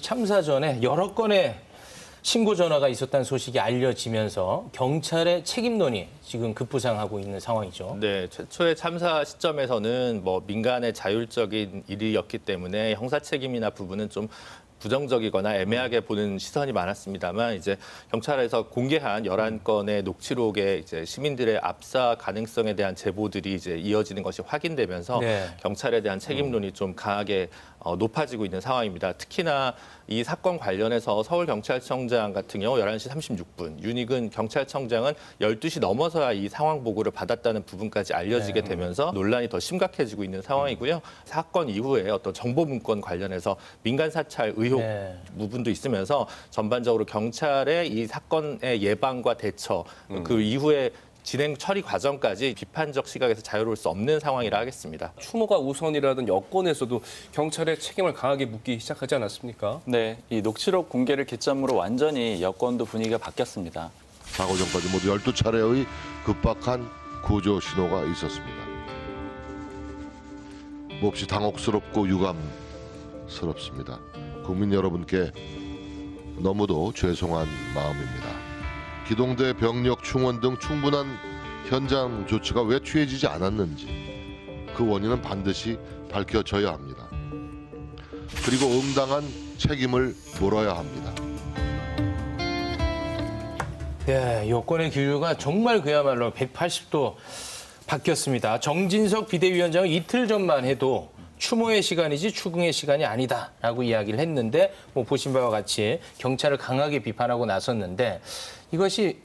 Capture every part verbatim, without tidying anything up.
참사 전에 여러 건의 신고 전화가 있었다는 소식이 알려지면서 경찰의 책임론이 지금 급부상하고 있는 상황이죠. 네, 최초의 참사 시점에서는 뭐 민간의 자율적인 일이었기 때문에 형사 책임이나 부분은 좀 부정적이거나 애매하게 보는 시선이 많았습니다만 이제 경찰에서 공개한 열한 건의 녹취록에 이제 시민들의 압사 가능성에 대한 제보들이 이제 이어지는 것이 확인되면서 네. 경찰에 대한 책임론이 좀 강하게 어, 높아지고 있는 상황입니다. 특히나 이 사건 관련해서 서울경찰청장 같은 경우 열한 시 삼십육 분, 윤익은 경찰청장은 열두 시 넘어서야 이 상황 보고를 받았다는 부분까지 알려지게 네. 되면서 논란이 더 심각해지고 있는 상황이고요. 사건 이후에 어떤 정보 문건 관련해서 민간 사찰 의혹 네. 부분도 있으면서 전반적으로 경찰의 이 사건의 예방과 대처, 음. 그 이후에 진행 처리 과정까지 비판적 시각에서 자유로울 수 없는 상황이라 하겠습니다. 추모가 우선이라던 여건에서도 경찰의 책임을 강하게 묻기 시작하지 않았습니까? 네, 이 녹취록 공개를 기점으로 완전히 여건도 분위기가 바뀌었습니다. 사고 전까지 모두 열두 차례의 급박한 구조 신호가 있었습니다. 몹시 당혹스럽고 유감스럽습니다. 국민 여러분께 너무도 죄송한 마음입니다. 기동대 병력 충원 등 충분한 현장 조치가 왜 취해지지 않았는지 그 원인은 반드시 밝혀져야 합니다. 그리고 응당한 책임을 물어야 합니다. 네, 여권의 기류가 정말 그야말로 백팔십 도 바뀌었습니다. 정진석 비대위원장은 이틀 전만 해도 추모의 시간이지 추궁의 시간이 아니다라고 이야기를 했는데 뭐 보신 바와 같이 경찰을 강하게 비판하고 나섰는데 이것이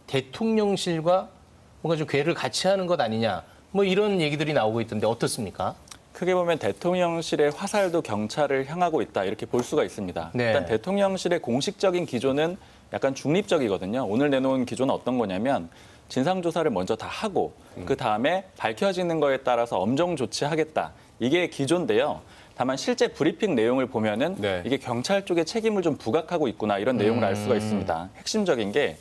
대통령실과 뭔가 좀 궤를 같이 하는 것 아니냐 뭐 이런 얘기들이 나오고 있던데 어떻습니까? 크게 보면 대통령실의 화살도 경찰을 향하고 있다 이렇게 볼 수가 있습니다. 네. 일단 대통령실의 공식적인 기조는 약간 중립적이거든요. 오늘 내놓은 기조는 어떤 거냐면 진상조사를 먼저 다 하고 음. 그 다음에 밝혀지는 거에 따라서 엄정 조치하겠다. 이게 기조인데요. 다만 실제 브리핑 내용을 보면은 네. 이게 경찰 쪽에 책임을 좀 부각하고 있구나 이런 내용을 음. 알 수가 있습니다. 핵심적인 게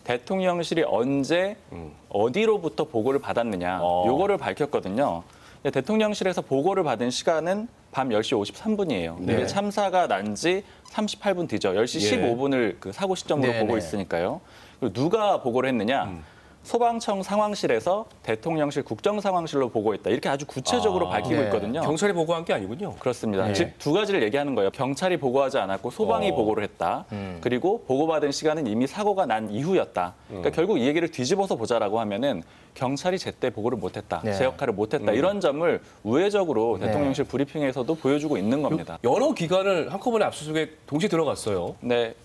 대통령실이 언제 음. 어디로부터 보고를 받았느냐 어. 요거를 밝혔거든요. 대통령실에서 보고를 받은 시간은 밤 열 시 오십삼 분이에요. 네. 이게 참사가 난 지 삼십팔 분 뒤죠. 열 시 예. 십오 분을 그 사고 시점으로 네네. 보고 있으니까요. 그리고 누가 보고를 했느냐? 음. 소방청 상황실에서 대통령실 국정상황실로 보고했다. 이렇게 아주 구체적으로 아, 밝히고 네. 있거든요. 경찰이 보고한 게 아니군요. 그렇습니다. 네. 즉 두 가지를 얘기하는 거예요. 경찰이 보고하지 않았고 소방이 어. 보고를 했다. 음. 그리고 보고받은 시간은 이미 사고가 난 이후였다. 그러니까 음. 결국 이 얘기를 뒤집어서 보자라고 하면은 경찰이 제때 보고를 못했다. 네. 제 역할을 못했다. 음. 이런 점을 우회적으로 네. 대통령실 브리핑에서도 보여주고 있는 겁니다. 여러 기관을 한꺼번에 압수수색에 동시에 들어갔어요. 네,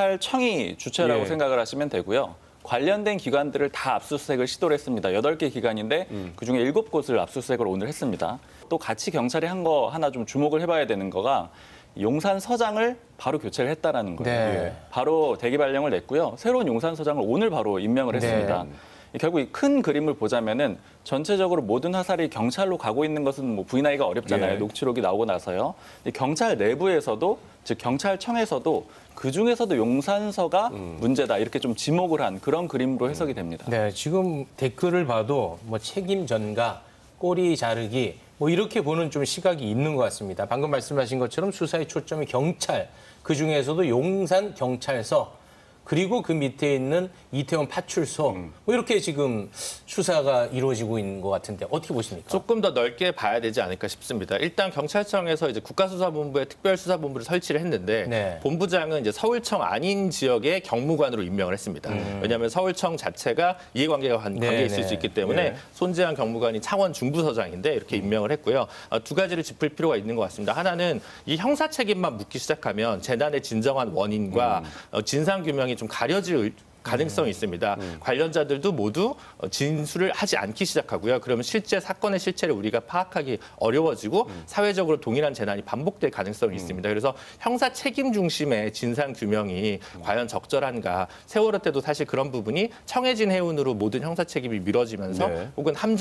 경찰청이 주체라고 예. 생각을 하시면 되고요. 관련된 기관들을 다 압수수색을 시도를 했습니다. 여덟 개 기관인데 음. 그중에 일곱 곳을 압수수색을 오늘 했습니다. 또 같이 경찰이 한 거 하나 좀 주목을 해봐야 되는 거가 용산 서장을 바로 교체를 했다라는 거예요. 네. 바로 대기 발령을 냈고요. 새로운 용산 서장을 오늘 바로 임명을 했습니다. 네. 결국 이 큰 그림을 보자면은 전체적으로 모든 화살이 경찰로 가고 있는 것은 뭐 부인하기가 어렵잖아요. 예. 녹취록이 나오고 나서요. 경찰 내부에서도 즉 경찰청에서도 그 중에서도 용산서가 음. 문제다 이렇게 좀 지목을 한 그런 그림으로 해석이 됩니다. 네, 지금 댓글을 봐도 뭐 책임 전가, 꼬리 자르기 뭐 이렇게 보는 좀 시각이 있는 것 같습니다. 방금 말씀하신 것처럼 수사의 초점이 경찰, 그 중에서도 용산 경찰서. 그리고 그 밑에 있는 이태원 파출소 음. 뭐 이렇게 지금 수사가 이루어지고 있는 것 같은데 어떻게 보십니까? 조금 더 넓게 봐야 되지 않을까 싶습니다. 일단 경찰청에서 이제 국가수사본부에 특별수사본부를 설치를 했는데 네. 본부장은 이제 서울청 아닌 지역의 경무관으로 임명을 했습니다. 음. 왜냐하면 서울청 자체가 이해관계가 관계 네, 있을 네. 수 있기 때문에 네. 손재한 경무관이 창원 중부서장인데 이렇게 임명을 했고요. 두 가지를 짚을 필요가 있는 것 같습니다. 하나는 이 형사 책임만 묻기 시작하면 재난의 진정한 원인과 음. 진상규명이 좀 가려질 가능성이 있습니다. 음. 관련자들도 모두 진술을 하지 않기 시작하고요. 그러면 실제 사건의 실체를 우리가 파악하기 어려워지고 음. 사회적으로 동일한 재난이 반복될 가능성이 음. 있습니다. 그래서 형사 책임 중심의 진상 규명이 음. 과연 적절한가. 세월호 때도 사실 그런 부분이 청해진 해운으로 모든 형사 책임이 미뤄지면서 네. 혹은 함장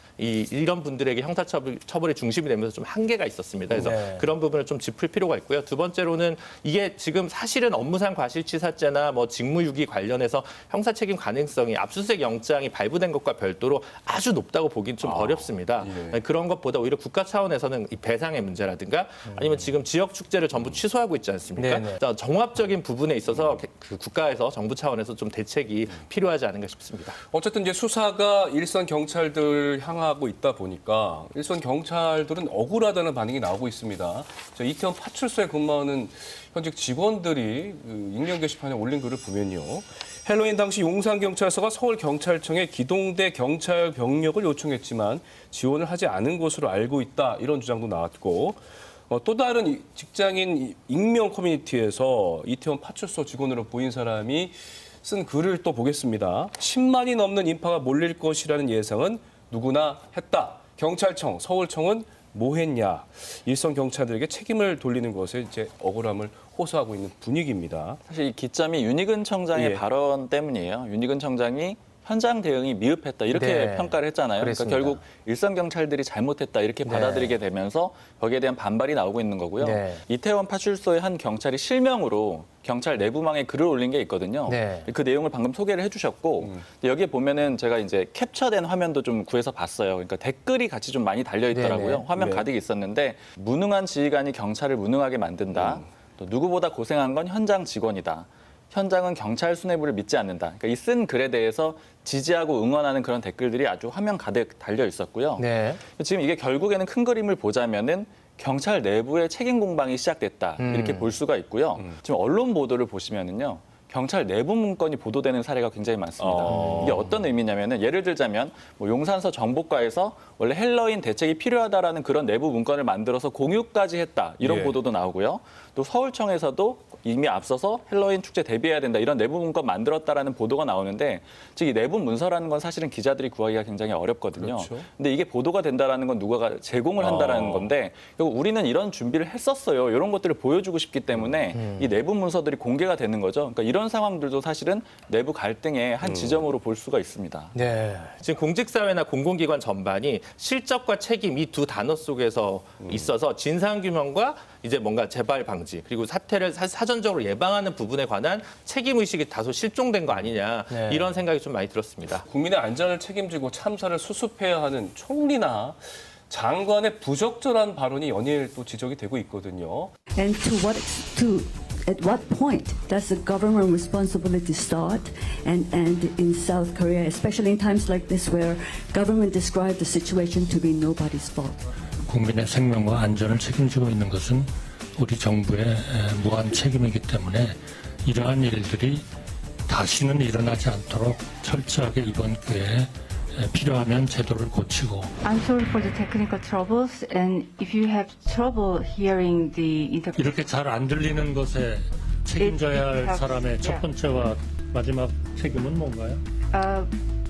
이, 이런 분들에게 형사처벌 처벌이 중심이 되면서 좀 한계가 있었습니다. 그래서 네. 그런 부분을 좀 짚을 필요가 있고요. 두 번째로는 이게 지금 사실은 업무상 과실치사죄나 뭐 직무유기 관련해서 형사책임 가능성이 압수수색 영장이 발부된 것과 별도로 아주 높다고 보긴 좀 아, 어렵습니다. 예. 그런 것보다 오히려 국가 차원에서는 이 배상의 문제라든가 아니면 지금 지역 축제를 전부 취소하고 있지 않습니까? 네네. 자, 정합적인 부분에 있어서 그 국가에서 정부 차원에서 좀 대책이 필요하지 않은가 싶습니다. 어쨌든 이제 수사가 일선 경찰들 향하고 있다 보니까 일선 경찰들은 억울하다는 반응이 나오고 있습니다. 자, 이태원 파출소에 근무하는 현직 직원들이 그 익명 게시판에 올린 글을 보면요. 헬로윈 당시 용산경찰서가 서울경찰청에 기동대 경찰 병력을 요청했지만 지원을 하지 않은 것으로 알고 있다. 이런 주장도 나왔고 어, 또 다른 직장인 익명 커뮤니티에서 이태원 파출소 직원으로 보인 사람이 쓴 글을 또 보겠습니다. 십만이 넘는 인파가 몰릴 것이라는 예상은 누구나 했다. 경찰청, 서울청은 뭐 했냐. 일선 경찰들에게 책임을 돌리는 것에 이제 억울함을 호소하고 있는 분위기입니다. 사실 이 기점이 윤희근 청장의 예. 발언 때문이에요. 윤희근 청장이 현장 대응이 미흡했다 이렇게 네. 평가를 했잖아요. 그랬습니다. 그러니까 결국 일선 경찰들이 잘못했다 이렇게 네. 받아들이게 되면서 거기에 대한 반발이 나오고 있는 거고요. 네. 이태원 파출소의 한 경찰이 실명으로 경찰 내부망에 글을 올린 게 있거든요. 네. 그 내용을 방금 소개를 해주셨고 음. 여기에 보면은 제가 이제 캡처된 화면도 좀 구해서 봤어요. 그러니까 댓글이 같이 좀 많이 달려 있더라고요. 네네. 화면 네. 가득 있었는데 무능한 지휘관이 경찰을 무능하게 만든다. 음. 또 누구보다 고생한 건 현장 직원이다. 현장은 경찰 수뇌부를 믿지 않는다. 그러니까 이 쓴 글에 대해서 지지하고 응원하는 그런 댓글들이 아주 화면 가득 달려 있었고요. 네. 지금 이게 결국에는 큰 그림을 보자면은 경찰 내부의 책임 공방이 시작됐다. 음. 이렇게 볼 수가 있고요. 음. 지금 언론 보도를 보시면은요. 경찰 내부 문건이 보도되는 사례가 굉장히 많습니다. 어. 이게 어떤 의미냐면은 예를 들자면 뭐 용산서 정보과에서 원래 헬로윈 대책이 필요하다라는 그런 내부 문건을 만들어서 공유까지 했다. 이런 예. 보도도 나오고요. 또 서울청에서도 이미 앞서서 헬로윈 축제 대비해야 된다. 이런 내부 문건 만들었다라는 보도가 나오는데 즉 이 내부 문서라는 건 사실은 기자들이 구하기가 굉장히 어렵거든요. 그렇죠. 근데 이게 보도가 된다라는 건 누가가 제공을 한다라는 어. 건데 결국 우리는 이런 준비를 했었어요. 이런 것들을 보여주고 싶기 때문에 음. 이 내부 문서들이 공개가 되는 거죠. 그러니까 이런 상황들도 사실은 내부 갈등의 한 지점으로 볼 수가 있습니다. 네. 지금 공직사회나 공공기관 전반이 실적과 책임 이 두 단어 속에서 있어서 진상규명과 이제 뭔가 재발 방지 그리고 사태를 사, 사전적으로 예방하는 부분에 관한 책임의식이 다소 실종된 거 아니냐 네. 이런 생각이 좀 많이 들었습니다. 국민의 안전을 책임지고 참사를 수습해야 하는 총리나 장관의 부적절한 발언이 연일 또 지적이 되고 있거든요. And to what ex- to at what point does the government responsibility start and end in South Korea, especially in times like this where government described the situation to be nobody's fault? 국민의 생명과 안전을 책임지고 있는 것은 우리 정부의 무한 책임이기 때문에 이러한 일들이 다시는 일어나지 않도록 철저하게 이번 기회에 필요하면 제도를 고치고. I'm sorry for the technical troubles, and if you have trouble hearing the interpretation, 이렇게 잘 안 들리는 것에 책임져야 할 사람의 첫 번째와 마지막 책임은 뭔가요? uh,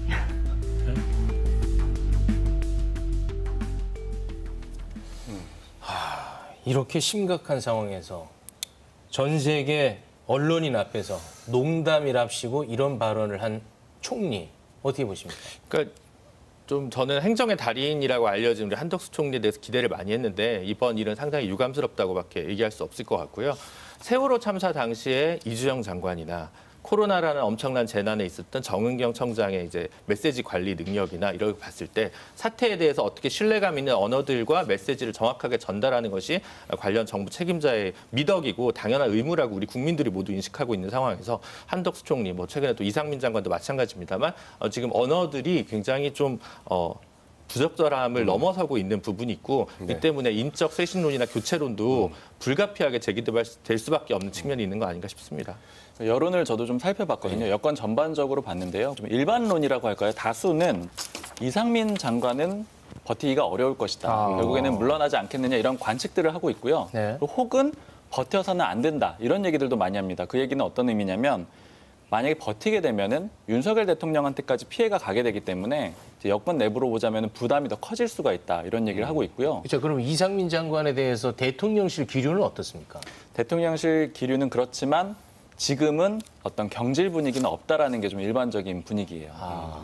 이렇게 심각한 상황에서 전 세계 언론인 앞에서 농담이랍시고 이런 발언을 한 총리 어떻게 보십니까? 그러니까 좀 저는 행정의 달인이라고 알려진 우리 한덕수 총리에 대해서 기대를 많이 했는데 이번 일은 상당히 유감스럽다고밖에 얘기할 수 없을 것 같고요. 세월호 참사 당시에 이주영 장관이나 코로나라는 엄청난 재난에 있었던 정은경 청장의 이제 메시지 관리 능력이나 이런 걸 봤을 때 사태에 대해서 어떻게 신뢰감 있는 언어들과 메시지를 정확하게 전달하는 것이 관련 정부 책임자의 미덕이고 당연한 의무라고 우리 국민들이 모두 인식하고 있는 상황에서 한덕수 총리, 뭐 최근에 또 이상민 장관도 마찬가지입니다만 어, 지금 언어들이 굉장히 좀 어, 부적절함을 음. 넘어서고 있는 부분이 있고 네. 이 때문에 인적 쇄신론이나 교체론도 음. 불가피하게 제기될 수밖에 없는 측면이 있는 거 아닌가 싶습니다. 여론을 저도 좀 살펴봤거든요. 네. 여권 전반적으로 봤는데요. 좀 일반론이라고 할까요? 다수는 이상민 장관은 버티기가 어려울 것이다. 아. 결국에는 물러나지 않겠느냐 이런 관측들을 하고 있고요. 네. 혹은 버텨서는 안 된다. 이런 얘기들도 많이 합니다. 그 얘기는 어떤 의미냐면 만약에 버티게 되면은 윤석열 대통령한테까지 피해가 가게 되기 때문에 이제 여권 내부로 보자면 부담이 더 커질 수가 있다. 이런 얘기를 하고 있고요. 그렇죠. 그럼 이상민 장관에 대해서 대통령실 기류는 어떻습니까? 대통령실 기류는 그렇지만 지금은 어떤 경질 분위기는 없다라는 게 좀 일반적인 분위기예요. 아.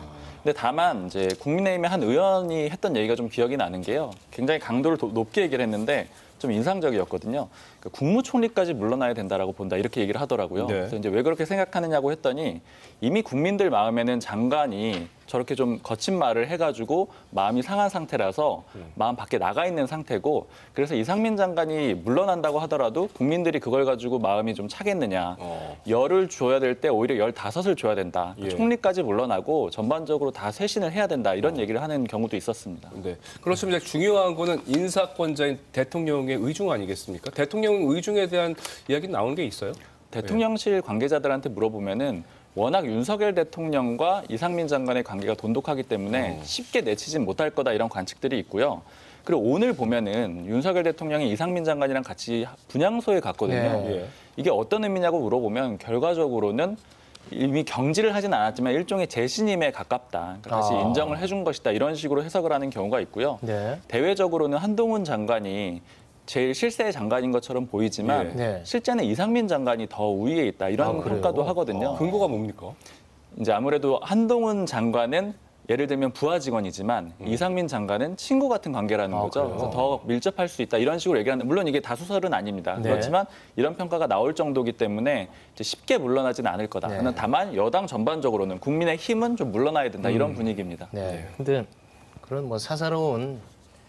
근데 다만 이제 국민의힘의 한 의원이 했던 얘기가 좀 기억이 나는 게요. 굉장히 강도를 도, 높게 얘기를 했는데 좀 인상적이었거든요. 그러니까 국무총리까지 물러나야 된다라고 본다 이렇게 얘기를 하더라고요. 네. 그래서 이제 왜 그렇게 생각하느냐고 했더니 이미 국민들 마음에는 장관이 저렇게 좀 거친 말을 해가지고 마음이 상한 상태라서 마음 밖에 나가 있는 상태고 그래서 이상민 장관이 물러난다고 하더라도 국민들이 그걸 가지고 마음이 좀 차겠느냐. 어. 열을 줘야 될 때 오히려 열다섯을 줘야 된다. 예. 총리까지 물러나고 전반적으로 다 쇄신을 해야 된다. 이런 얘기를 하는 경우도 있었습니다. 네. 그렇습니다. 중요한 거는 인사권자인 대통령의 의중 아니겠습니까? 대통령 의중에 대한 이야기 나오는 게 있어요? 대통령실 관계자들한테 물어보면은 워낙 윤석열 대통령과 이상민 장관의 관계가 돈독하기 때문에 쉽게 내치진 못할 거다 이런 관측들이 있고요. 그리고 오늘 보면은 윤석열 대통령이 이상민 장관이랑 같이 분향소에 갔거든요. 네. 이게 어떤 의미냐고 물어보면 결과적으로는 이미 경질을 하진 않았지만 일종의 재신임에 가깝다. 그러니까 다시 아. 인정을 해준 것이다. 이런 식으로 해석을 하는 경우가 있고요. 네. 대외적으로는 한동훈 장관이 제일 실세 장관인 것처럼 보이지만 예. 네. 실제는 이상민 장관이 더 우위에 있다. 이런 아, 그래요? 평가도 하거든요. 근거가 뭡니까? 이제 아무래도 한동훈 장관은 예를 들면 부하 직원이지만 음. 이상민 장관은 친구 같은 관계라는 아, 거죠. 그래요? 그래서 더 밀접할 수 있다 이런 식으로 얘기하는데 물론 이게 다수설은 아닙니다. 네. 그렇지만 이런 평가가 나올 정도이기 때문에 이제 쉽게 물러나지는 않을 거다. 네. 다만 여당 전반적으로는 국민의 힘은 좀 물러나야 된다 이런 분위기입니다. 네. 근데 그런 뭐 사사로운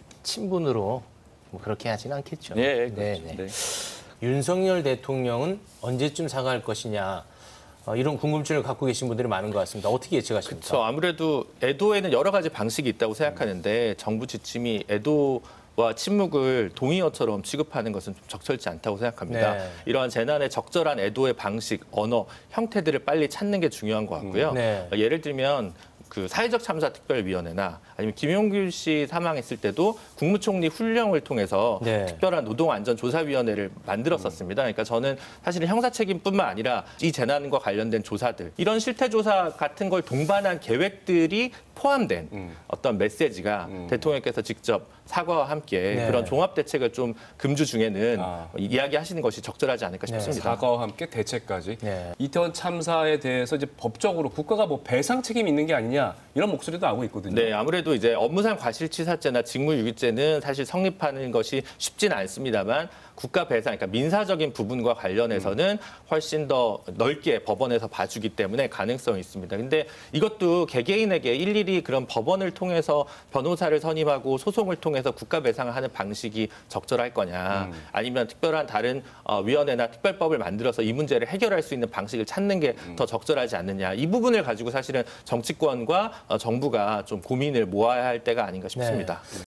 친분으로 뭐 그렇게 하진 않겠죠. 예, 네, 그렇죠. 네. 네. 윤석열 대통령은 언제쯤 사과할 것이냐 어, 이런 궁금증을 갖고 계신 분들이 많은 것 같습니다. 어떻게 예측하십니까? 그렇죠. 아무래도 애도에는 여러 가지 방식이 있다고 생각하는데 정부 지침이 애도와 침묵을 동의어처럼 취급하는 것은 좀 적절치 않다고 생각합니다. 네. 이러한 재난에 적절한 애도의 방식, 언어, 형태들을 빨리 찾는 게 중요한 것 같고요. 네. 예를 들면 그 사회적 참사 특별위원회나 아니면 김용규 씨 사망했을 때도 국무총리 훈령을 통해서 네. 특별한 노동안전조사위원회를 만들었었습니다. 그러니까 저는 사실은 형사 책임뿐만 아니라 이 재난과 관련된 조사들 이런 실태조사 같은 걸 동반한 계획들이 포함된 음. 어떤 메시지가 음. 대통령께서 직접 사과와 함께 네. 그런 종합 대책을 좀 금주 중에는 아. 이야기하시는 것이 적절하지 않을까 네. 싶습니다. 사과와 함께 대책까지. 네. 이태원 참사에 대해서 이제 법적으로 국가가 뭐 배상 책임이 있는 게 아니냐 이런 목소리도 나오고 있거든요. 네, 아무래도 이제 업무상 과실치사죄나 직무유기죄는 사실 성립하는 것이 쉽지는 않습니다만 국가 배상, 그러니까 민사적인 부분과 관련해서는 훨씬 더 넓게 법원에서 봐주기 때문에 가능성이 있습니다. 근데 이것도 개개인에게 일일이 그런 법원을 통해서 변호사를 선임하고 소송을 통해서 국가 배상을 하는 방식이 적절할 거냐, 아니면 특별한 다른 어, 위원회나 특별법을 만들어서 이 문제를 해결할 수 있는 방식을 찾는 게 더 적절하지 않느냐. 이 부분을 가지고 사실은 정치권과 어, 정부가 좀 고민을 모아야 할 때가 아닌가 싶습니다. 네.